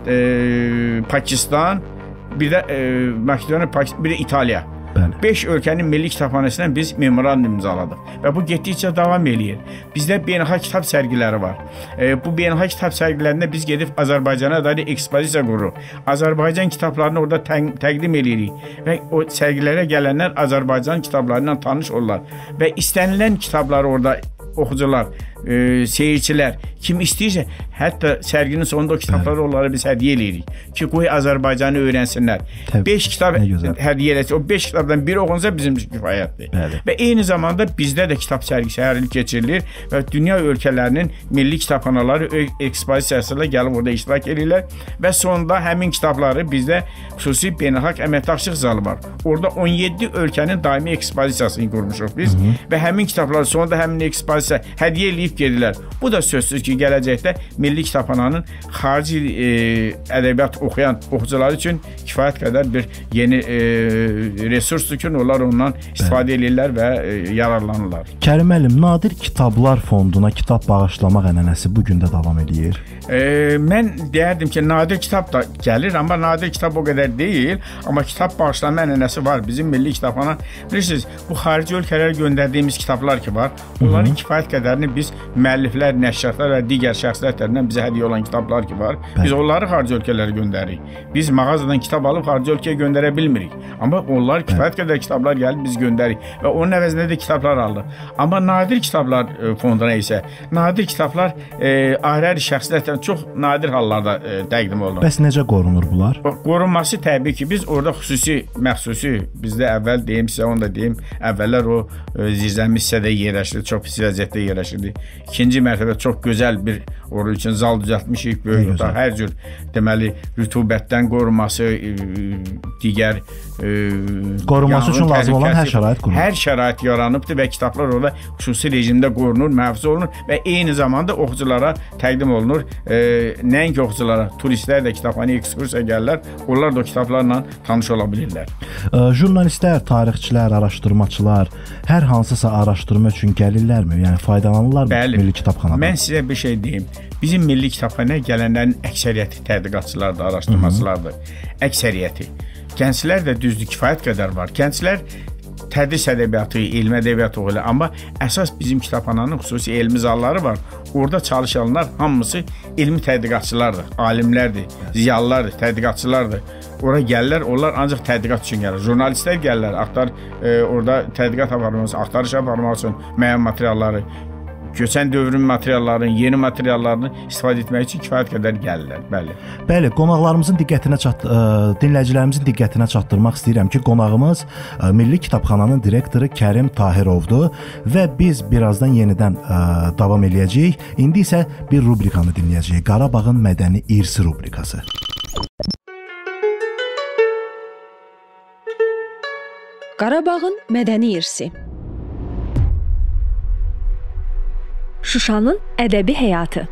Pakistan, bir də Makedoniya, bir də İtaliya. 5 ölkənin milli kitabxanasına biz memorandum imzaladıq və bu getdikcə davam eləyir. Bizdə beynəlxalq kitab sərgiləri var. Bu beynəlxalq kitab sərgilərində biz gedib Azərbaycana dair ekspozisiya qururuq. Azərbaycan kitablarını orada təqdim edirik və o sərgilərə gələnlər Azərbaycan kitablarıyla tanış olurlar və istənilən kitabları orada oxucular, seyircilər, kim istəyirsə, hətta sərginin sonunda o kitabları onlara biz hədiyyə eləyirik ki, qoy Azərbaycanı öyrənsinlər. 5 kitab hədiyyə eləsin. O 5 kitabdan biri oxunsa bizim kifayətdir. Və eyni zamanda bizdə də kitab sərgisi hər il keçirilir və dünya ölkələrinin milli kitabxanaları ekspozisiyasıyla gəlib orada iştirak edirlər və sonunda həmin kitabları bizdə xüsusi beynəlxalq əməkdaşlıq zalı var. Orada 17 ölkənin daimi ekspozisiyasını qurmuşuq biz və həmin kitabları sonunda həmin ekspozisiya hədiyyə eləyib gedirlər. Bu da sözsüz ki, gələcəkdə Milli Kitabxananın xarici ədəbiyyat oxuyan oxucular üçün kifayət qədər bir yeni resursdur ki, onlar ondan istifadə edirlər və yararlanırlar. Kərim müəllim, Nadir Kitablar Fonduna kitab bağışlamaq ənənəsi bu gün də davam edir. Mən deyərdim ki, nadir kitab da gəlir, amma nadir kitab o qədər deyil, amma kitab bağışlama ənənəsi var. Bizim Milli Kitabxana, bilirsiniz, bu xarici ölkələrə göndərdiyimiz kitablar ki var, onların kifayət qədərini biz müəlliflər, nəşriyyatlar və digər şəxslər tərəfindən bizə hədiyyə olan kitablar ki var, biz onları xarici ölkələrə göndəririk. Biz mağazadan kitab alıb xarici ölkəyə göndərə bilmirik. Amma onlar kifayət qədər kitablar gəlib biz göndəririk və onun əvəzində də kitablar aldıq. Amma nadir kitablar fonduna isə nadir kitablar ayrı-ayrı şəxslər tərəfindən çox nadir hallarda təqdim olunur. Bəs necə qorunur bunlar? Qorunması təbii ki, biz orada məxsusi, bizdə əvvəl deyim sizə, onu da deyim, əvvəllər o zirzəmi hissədə yerləşirdi, çox pis vəziyyətdə yerləşirdi. İkinci mərtəbə çox gözəl bir orada üçün zal düzəltmişik, böyük otaq, hər cür deməli rütubətdən qorunması, digər qorunması üçün lazım olan hər şərait qurulur. Hər şərait yaranıbdır və kitablar orada xüsusi rejimdə qorunur, mühafizə olunur və eyni zamanda oxuculara təqdim olunur. Nəinki oxuculara, turistlər də kitabxanaya ekskursiya gəlirlər, onlar da o kitablarla tanış ola bilirlər. Jurnalistlər, tarixçilər, araşdırmaçılar hər hansısa araşdırma üçün gəlirlərmi? Yəni faydalanırlarmı Milli Kitabxanadan? Mən sizə bir şey deyim. Bizim Milli Kitabxanaya gələnlərin əksəriyyəti tədqiqatçılardır, araşdırmaçılardır. Əksəriyyəti. Gənclər də düzdür, kifayət qədər var. Gənclər tədris ədəbiyyatı, elmi ədəbiyyatı oxuyurlar. Amma əsas bizim kitabxananın xüsusi elmi zalları var. Orada çalışanlar hamısı elmi tədqiqatçılardır, alimlərdir, ziyalılardır, tədqiqatçılardır. Ora gəlirlər, onlar ancaq tədqiqat üçün gəlir. Jurnalistlər gəlirlər, orada tədqiqat aparmaq, axtarış aparmaq üçün müəyyən materialları, keçən dövrün materiallarını, yeni materiallarını istifadə etmək üçün kifayət qədər gəlirlər. Bəli, qonaqlarımızın dinləyicilərimizin diqqətinə çatdırmaq istəyirəm ki, qonağımız Milli Kitabxananın direktoru Kərim Tahirovdur və biz birazdan yenidən davam eləyəcəyik. İndi isə bir rubrikanı dinləyəcəyik. Qarabağın mədəni irsi rubrikası. Qarabağın mədəni irsi. Şuşanın ədəbi həyatı.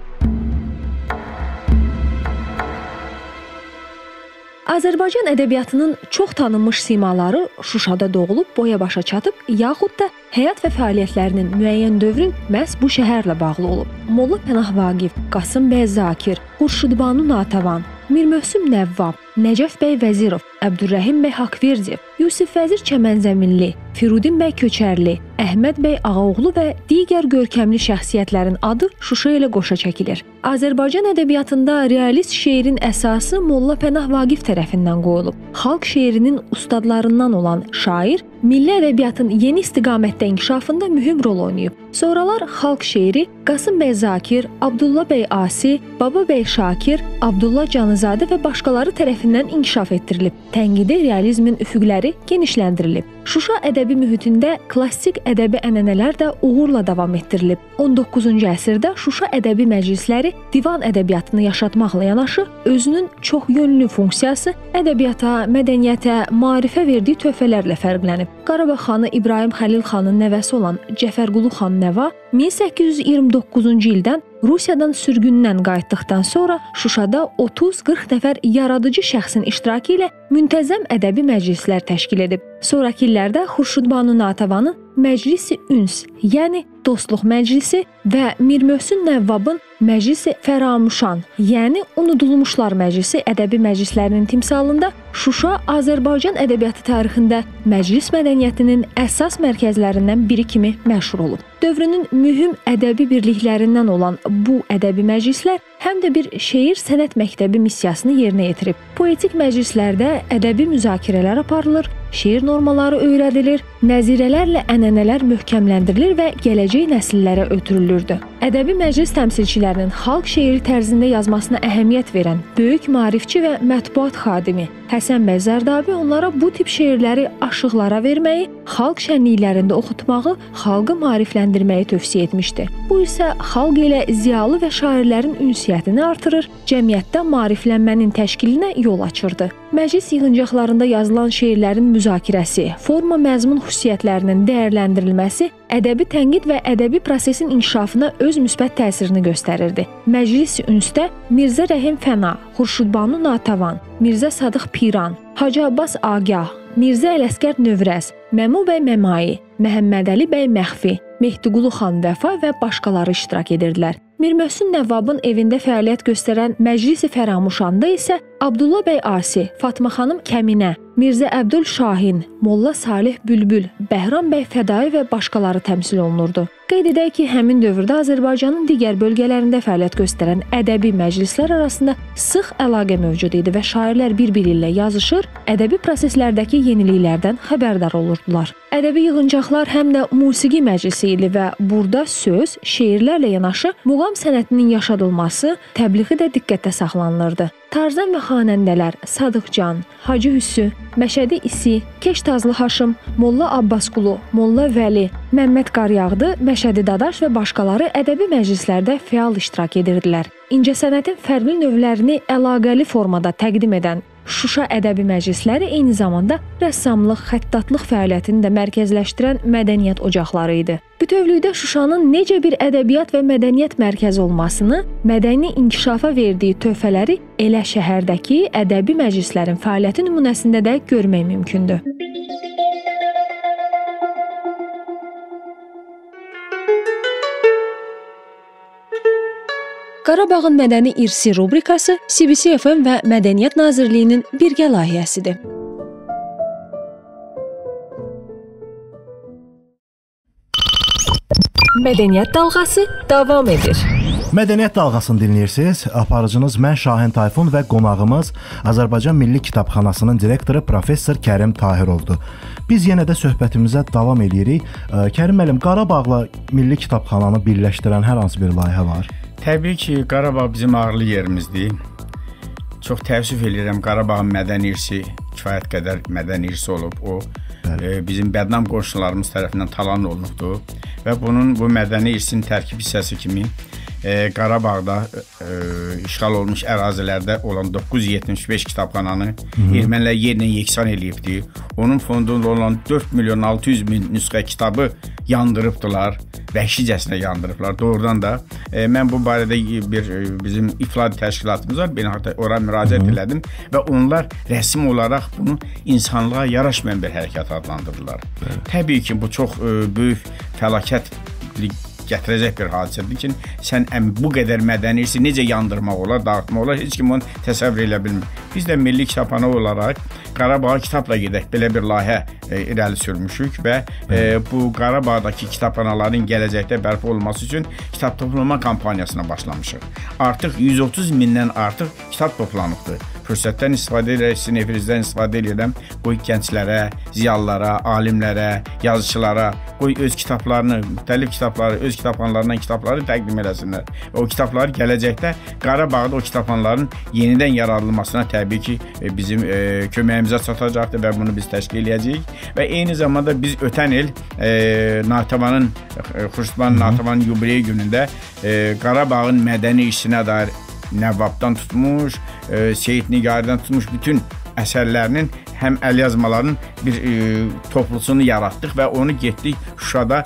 Azərbaycan ədəbiyyatının çox tanınmış simaları Şuşada doğulub boya-başa çatıb, yaxud da həyat və fəaliyyətlərinin müəyyən dövrün məhz bu şəhərlə bağlı olub. Molla Pənah Vaqif, Qasım bəy Zakir, Xurşudbanu Natəvan, Mir Möhsüm Nəvvab, Nəcəf bəy Vəzirov, Əbdürrəhim bəy Haqverdiyev, Yusif Vəzir Çəmənzəminli, Firudin bəy Köçərli, Əhməd bəy Ağaoğlu və digər görkəmli şəxsiyyətlərin adı Şuşa ilə qoşa çəkilir. Azərbaycan ədəbiyyatında realist şeirin əsası Molla Pənah Vaqif tərəfindən qoyulub. Xalq şeirinin ustadlarından olan şair milli ədəbiyyatın yeni istiqamətdə inkişafında mühüm rol oynayıb. Sonralar xalq şeiri Qasım bəy Zakir, Abdullah bəy Asi, Baba bəy Şakir, Abdullah Canızadə və başqaları tərəfindən inkişaf etdirilib. Tənqidi realizmin üfüqləri genişləndirilib. Şuşa ədəbi mühitində klassik ədəbi ənənələr də uğurla davam etdirilib. 19-cu əsrdə Şuşa ədəbi məclisləri divan ədəbiyyatını yaşatmaqla yanaşı, özünün çoxyönlü funksiyası ədəbiyyata, mədəniyyətə, maarifə verdiyi töhfələrlə fərqlənib. Qarabağ xanı İbrahim Xəlil xanın nəvəsi olan Cəfərqulu xan Nəva 1829-cu ildən Rusiyadan sürgündən qayıtdıqdan sonra Şuşada 30-40 nəfər yaradıcı şəxsin iştirakı ilə müntəzəm ədəbi məclislər təşkil edib. Sonrakı illərdə Xurşudbanu Natavanın Məclisi Üns, yəni Dostluq Məclisi və Mir Möhsün Nəvvabın Məclisi Fəramuşan, yəni Unudulmuşlar Məclisi ədəbi məclislərinin timsalında Şuşa Azərbaycan ədəbiyyatı tarixində məclis mədəniyyətinin əsas mərkəzlərindən biri kimi məşhur olub. Dövrünün mühüm ədəbi birliklərindən olan bu ədəbi məclislər həm də bir şeir sənət məktəbi missiyasını yerinə yetirib. Poetik məclislərdə ədəbi müzakirələr aparılır, şeir normaları öyrədilir, nəzirələrlə ənənələr möhkəmləndirilir və gələcək nəsillərə ötürülürdü. Ədəbi məclis təmsilçilərinin xalq şeiri tərzində yazmasına əhəmiyyət verən böyük maarifçi və mətbuat xadimi Həsən bəy Zərdabi onlara bu tip şeirləri aşıqlara verməyi, xalq şənliklərində oxutmağı, xalqı maarifləndirməyi tövsiyə etmişdi. Bu isə xalq ilə ziyalı və şairlərin ünsiyyətini artırır, cəmiyyətdə maariflənmənin təşkilinə yol açırdı. Məclis yığıncaqlarında yazılan şeirlərin müzakirəsi, forma məzmun xüsusiyyətlərinin dəyərləndirilməsi ədəbi tənqid və ədəbi prosesin inkişafına öz müsbət təsirini göstərirdi. Məclis-i Ünsdə Mirzə Rəhim Fəna, Xurşudbanu Natavan, Mirzə Sadıq Piran, Hacı Abbas Agah, Mirzə Ələsgər Növrəz, Məmu bəy Məmai, Məhəmmədəli bəy Məxfi, Mehdiqulu xan Vəfa və başqaları iştirak edirdilər. Mir Möhsün Nəvvabın evində fəaliyyət göstərən Məclisi Fəramuşanda isə Abdullah bəy Asi, Fatma xanım Kəminə, Mirzə Əbdül Şahin, Molla Salih Bülbül, Bəhram bəy Fədai və başqaları təmsil olunurdu. Qeyd edək ki, həmin dövrdə Azərbaycanın digər bölgələrində fəaliyyət göstərən ədəbi məclislər arasında sıx əlaqə mövcud idi və şairlər bir-biri ilə yazışır, ədəbi proseslərdəki yeniliklərdən xəbərdar olurdular. Ədəbi yığıncaqlar həm də musiqi məclisi idi və burada söz, şeirlərlə yanaşı muğam sənətinin yaşadılması, təbliği də diqqətdə saxlanılırdı. Tarzan və xanəndələr Sadıqcan, Hacı Hüssü, Məşədi İsi, Keş Tazlı Haşım, Molla Abbasqulu, Molla Vəli, Məmməd Qaryağdı, Məşədi Dadaş və başqaları ədəbi məclislərdə fəal iştirak edirdilər. İncəsənətin fərqli növlərini əlaqəli formada təqdim edən Şuşa ədəbi məclisləri eyni zamanda rəssamlıq, xəttatlıq fəaliyyətini də mərkəzləşdirən mədəniyyət ocaqları idi. Bütövlükdə Şuşanın necə bir ədəbiyyat və mədəniyyət mərkəzi olmasını, mədəni inkişafa verdiyi töhfələri elə şəhərdəki ədəbi məclislərin fəaliyyəti nümunəsində də görmək mümkündür. Qarabağın mədəni irsi rubrikası CBC FM və Mədəniyyət Nazirliyinin birgə layihəsidir. Mədəniyyət dalğası davam edir. Mədəniyyət dalğasını dinləyirsiniz. Aparıcınız mən Şahin Tayfun və qonağımız Azərbaycan Milli Kitabxanasının direktoru professor Kərim Tahirovdur. Biz yenə də söhbətimizə davam edirik. Kərim müəllim, Qarabağla Milli Kitabxananı birləşdirən hər hansı bir layihə var? Təbii ki, Qarabağ bizim ağırlı yerimizdir. Çox təəssüf edirəm, Qarabağın mədəni irsi kifayət qədər mədəni irsi olub. O, bizim bədnam qonşularımız tərəfindən talan olunubdur və bu mədəni irsin tərkib hissəsi kimi Qarabağda işğal olmuş ərazilərdə olan 975 kitabxananı ermənilər yerlə yeksan eləyibdir. Onun fondunda olan 4.600.000 nüsxə kitabı yandırıbdılar, vəhşicəsinə yandırıblar. Doğrudan da mən bu barədə bizim ifladi təşkilatımız var, beynəlxalq ora müraciət elədim və onlar rəsmi olaraq bunu insanlığa yaraşmayan bir hərəkət adlandırdılar. Təbii ki, bu çox böyük fəlakət gətirəcək bir hadisədir ki, sən bu qədər mədəni irsi necə yandırmaq olar, dağıtmaq olar, heç kim onu təsəvvür elə bilmir. Biz də Milli Kitabxana olaraq Qarabağa kitabla gedək belə bir layihə irəli sürmüşük və bu Qarabağdakı kitabxanaların gələcəkdə bərpa olması üçün kitab toplama kampaniyasına başlamışıq. Artıq 130 mindən artıq kitab toplanıbdır. Fürsətdən istifadə edərək, sizin efinizdən istifadə edirəm. Qoy gənclərə, ziyalılara, alimlərə, yazıçılara, qoy öz kitablarını, müxtəlif kitabları, öz kitabxanalarından kitabları təqdim eləsinlər. O kitablar gələcəkdə Qarabağda o kitabxanaların yenidən yaradılmasına təbii ki, bizim köməyimizə çatacaqdır və bunu biz təşkil edəcəyik. Və eyni zamanda biz ötən il Natavanın, Xurşudbanu Natavanın yubileyi günündə Qarabağın mədəni işinə dair Nəvvabdan tutmuş, Seyid Nigaridən tutmuş bütün əsərlərinin həm əlyazmaların bir toplusunu yaratdıq və onu getdik Şuşada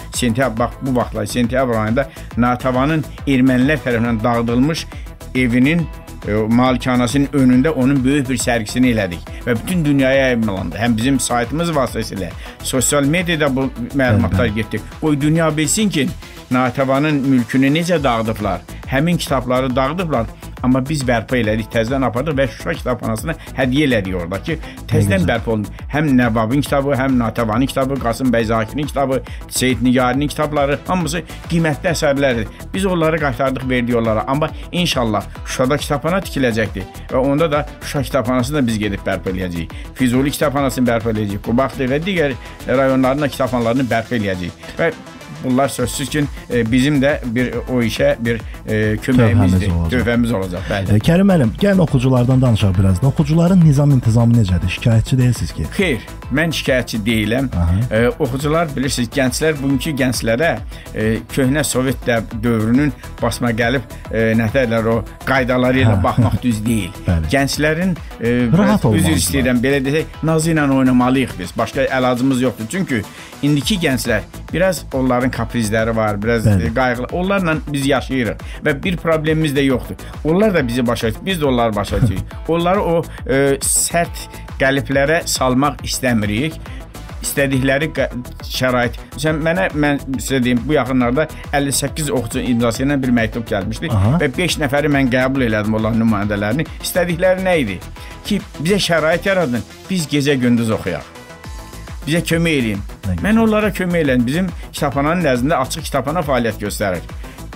bu vaxtlar sentyabr ayında Natavanın ermənilər tərəfindən dağıdılmış evinin malikanəsinin önündə onun böyük bir sərgisini elədik və bütün dünyaya yayımlandı. Həm bizim saytımız vasitəsilə sosial mediada bu məlumatlar getdik. Qoy dünya bilsin ki, Natavanın mülkünü necə dağıdıblar, həmin kitabları dağıdıblar. Amma biz bərpa elədik, təzədən apardıq və Şuşa kitabxanasına hədiyyə elədik oradakı. Təzədən bərpa olundu. Həm Nəvvabın kitabı, həm Natavanın kitabı, Qasım bəy Zakirin kitabı, Seyid Nigarinin kitabları, hamısı qiymətli əsərlərdir. Biz onları qaytardıq, verdik onlara. Amma inşallah Şuşada kitabxana tikiləcəkdir və onda da Şuşa kitabxanasını da biz gedib bərpa eləyəcəyik. Füzuli kitabxanasını bərpa eləyəcəyik. Qubaqlı və digər rayonların da kitabxanalarını bərpa eləyəcəyik. Və bunlar sözsüz ki, bizim də o işə bir köməyimizdir, tövbəmiz olacaq. Bəli. Kərim müəllim, gəlin oxuculardan danışaq biraz da. Oxucuların nizam-intizamı necədir? Şikayətçi deyilsiniz ki? Xeyr, mən şikayətçi deyiləm. Oxucular, bilirsiniz, gənclər, bugünkü gənclərə köhnə Sovet dövrünün basma gəlib, nətərlər o qaydaları ilə baxmaq düz deyil. Gənclərin, üzr istəyirəm, belə desək, nazı ilə oynamalıyıq biz. Başqa əlacımız yoxdur. Çünki indiki gənclər biraz onların kaprizləri var, biraz qayğılı. Onlarla biz yaşayırıq və bir problemimiz də yoxdur. Onlar da bizi başa düşür, biz də onları başa düşürük. Onları o sərt qəliblərə salmaq istəmirik. İstədikləri şərait. Mən sizə deyim, bu yaxınlarda 58 oxucu imzası ilə bir məktub gəlmişdi və 5 nəfəri mən qəbul elədim onların nümayəndələrini. İstədikləri nə idi? Ki, bizə şərait yaradın, biz gecə-gündüz oxuyaq. Bizə kömək eləyin. Mən onlara kömək eləyim. Bizim kitabxananın nəzdində açıq kitabxana fəaliyyət göstərir.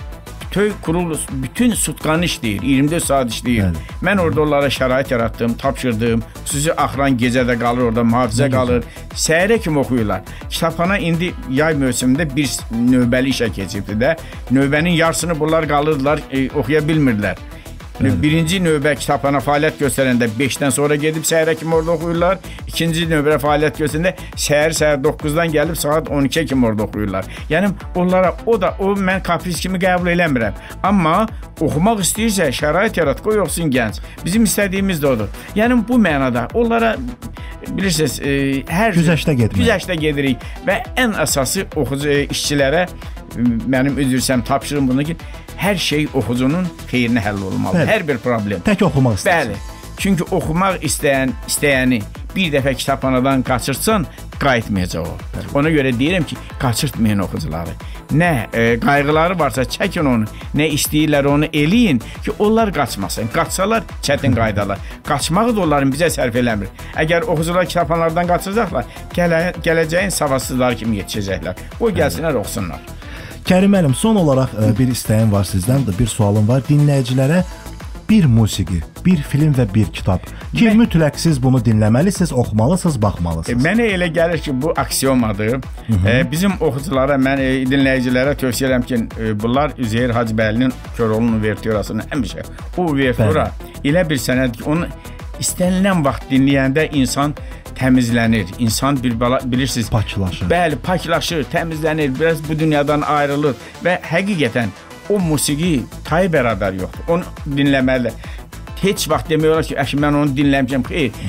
Bütün sutqanı işləyir, 24 saat işləyir. Mən orada onlara şərait yaratdım, tapşırdım. Xüsusi axıran gecədə qalır, orada mühafizə qalır. Səhərə kimi oxuyurlar. Kitabxana indi yay mövsümündə bir növbəli işə keçibdir də. Növbənin yarısını bunlar qalırdılar, oxuya bilmirdilər. Birinci növbə kitabxana fəaliyyət göstərəndə 5-dən sonra gedib səhərə kimi orada oxuyurlar. İkinci növbə fəaliyyət göstərəndə səhər 9-dan gəlib saat 12-yə kimi orada oxuyurlar. Yəni onlara o mən kapriz kimi qəbul eləmirəm. Amma oxumaq istəyirsə şərait yarat, qoy oxusun gənc. Bizim istədiyimiz də odur. Yəni bu mənada onlara bilirsiniz, hər güzəştə gedirik və ən əsası oxucu işçilərə mənim üzrsəm tapşırım bunu ki, hər şey oxucunun xeyrinə həll olmalı. Hər bir problem. Tək oxumaq istəyir. Bəli. Çünki oxumaq istəyəni bir dəfə kitabxanadan qaçırtsan, qayıtmayacaq o. Ona görə deyirəm ki, qaçırtmayın oxucuları. Nə qayğıları varsa çəkin onu, nə istəyirlər onu eləyin ki, onlar qaçmasın. Qaçsalar çətin qaydalar. Qaçmağı da onların bizə sərf eləmir. Əgər oxucular kitabxanalardan qaçacaqlar, gələcəyin savadsızları kimi yetişəcəklər. O gəlsinlər, oxusunlar. Kərim müəllim, son olaraq bir istəyim var sizdən də, bir sualım var. Dinləyicilərə bir musiqi, bir film və bir kitab ki, mütləq siz bunu dinləməlisiniz, oxumalısınız, baxmalısınız. Mənə elə gəlir ki, bu aksiomadır. Bizim oxuculara, mən dinləyicilərə tövsiyə edirəm ki, bunlar Üzeyir Hacıbəylinin Köroğlu'nun uvertürasını həmişə. O uvertüra elə bir sənədir ki, onu istənilən vaxt dinləyəndə insan təmizlənir. İnsan bilirsiniz, paklaşır. Bəli, paklaşır, təmizlənir, biraz bu dünyadan ayrılır və həqiqətən o musiqi tayı bərabər yoxdur. Onu dinləməli. Heç vaxt demək olar ki, mən onu dinləmişəm.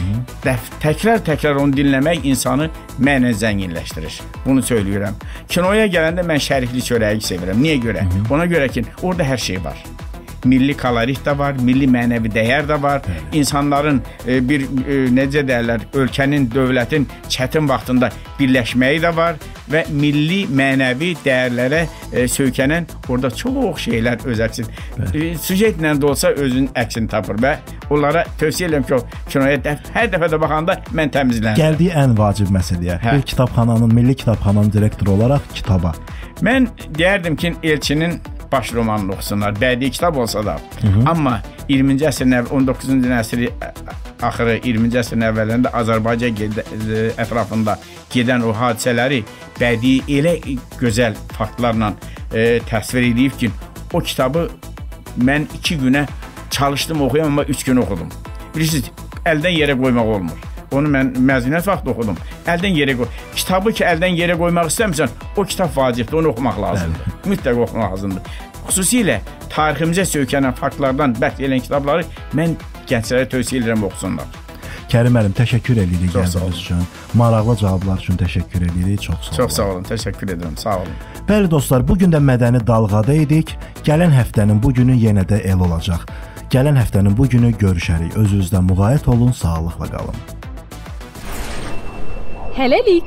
Təkrar onu dinləmək insanı mənə zənginləşdirir. Bunu söyləyirəm. Kinoya gələndə mən şərikli çörəyi sevirəm. Niyə görə? Ona görə ki, orada hər şey var. milli kolorit də var, milli mənəvi dəyər də var. İnsanların bir necə deyirlər, ölkənin, dövlətin çətin vaxtında birləşməyi də var və milli mənəvi dəyərlərə söykənən orada çox şeylər öz əksini süjetlə də olsa özünün əksini tapır və onlara tövsiyə edirəm ki, kinoya hər dəfə də baxanda mən təmizlənirəm. Gəldiyi ən vacib məsələyə, bir kitabxananın, milli kitabxananın direktoru olaraq kitaba. Mən deyərdim ki, Elçinin baş romanını oxusunlar, bədii kitab olsa da. Amma 20-ci əsrin 19-cu əsrin axırı, 20-ci əsrin əvvəllərində Azərbaycan ətrafında gedən o hadisələri bədii elə gözəl faktlarla təsvir edib ki, o kitabı mən 2 günə çalışdım oxuyam, amma 3 gün oxudum. Bilirsiniz, əldən yerə qoymaq olmur. Onu mən məzuniyyət vaxtı oxudum. Əldən yerə qoy. Kitabı ki, əldən yerə qoymaq istəmirsən, o kitab vacibdir, onu oxumaq lazımdır. Mütləq oxumaq lazımdır. Xüsusilə tariximizə söykənən faktlardan bəhs edən kitabları mən gənclərə tövsiyə edirəm oxusunlar. Kərim müəllim, təşəkkür edirik gəldiyiniz üçün. Maraqlı cavablar üçün təşəkkür edirik. Çox sağ olun. Çox sağ olun, təşəkkür edirəm. Sağ olun. Bəli dostlar, bugün də mədəni dalğada idik. Gələn həftənin bu günü yenə də el olacaq. Gələn həftənin bu günü görüşərik. Özünüzdən müğayət olun, sağlıqla qalın. Hələlik.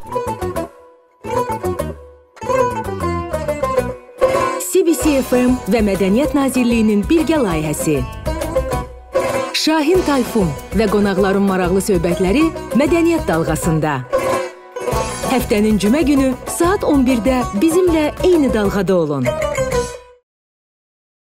CBC FM və Mədəniyyət Nazirliyinin birgə layihəsi. Şahin Tayfun və qonaqların maraqlı söhbətləri Mədəniyyət Dalğasında. Həftənin cümə günü saat 11-də bizimlə eyni dalğada olun.